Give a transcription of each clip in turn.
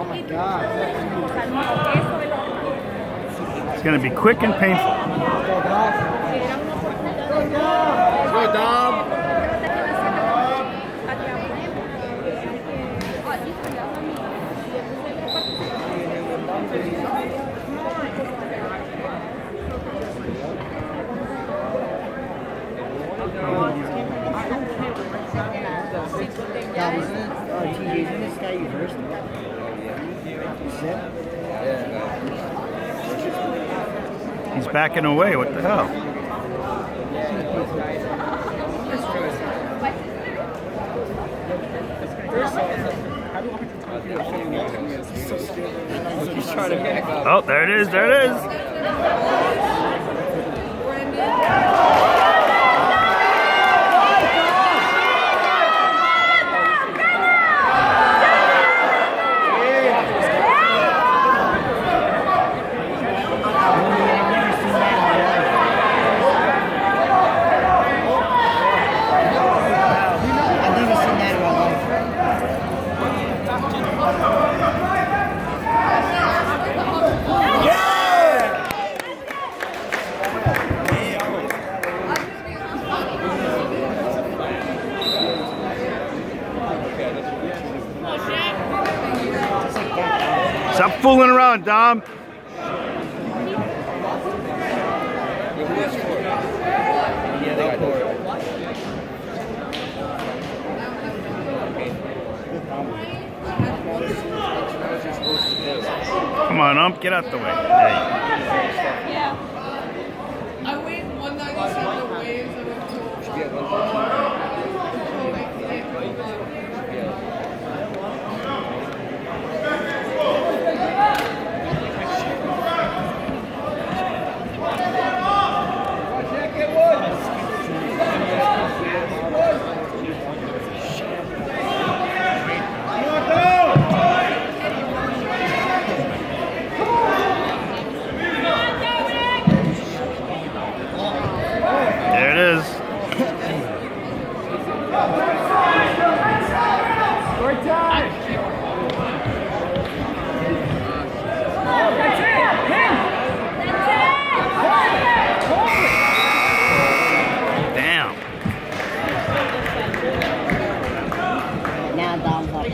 my God. It's going to be quick and painful. Go, Dom. Isn't this guy you first? He's backing away. What the hell? Oh, there it is. There it is. Stop fooling around, Dom. Come on, get out the way. Yeah. I weighed 197 the waves and There it is. Damn. Now Dom's up on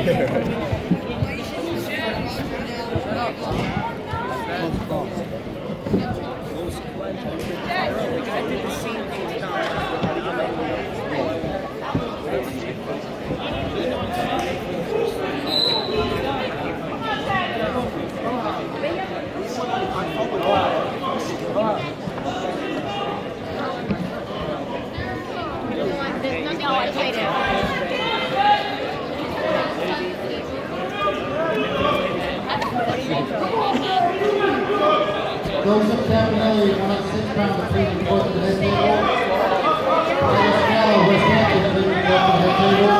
Joseph Campanelli, 106 pounds, defeated the fourth of the head table. Scala, West Hampton, defeated the fourth of the head table.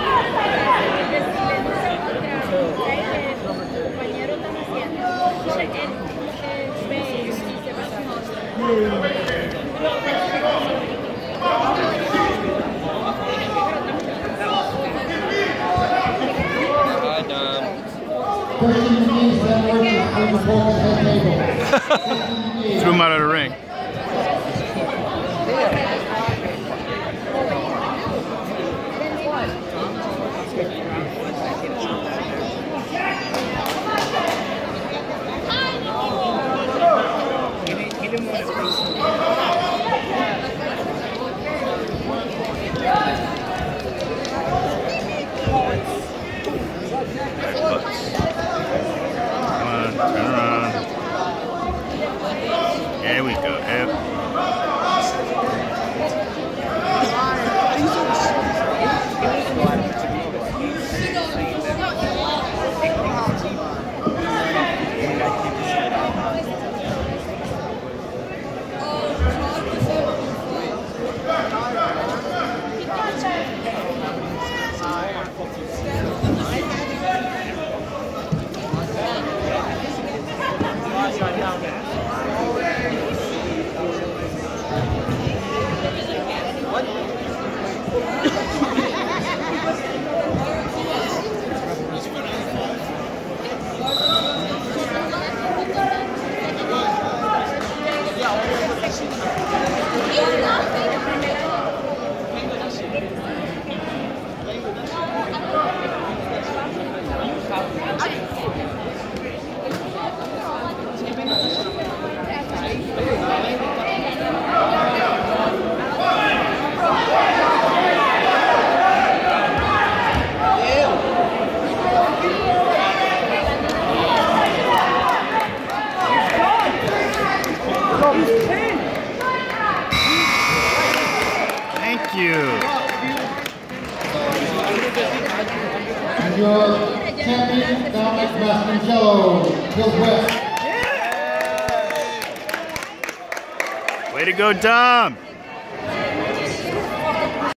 Christian McGee, Sam Worth, defeated the fourth of the head table. Threw him out of the ring. Come on, turn around. There we go. And your champion, Dominic Mastrocello, Hills West. Way to go, Dom.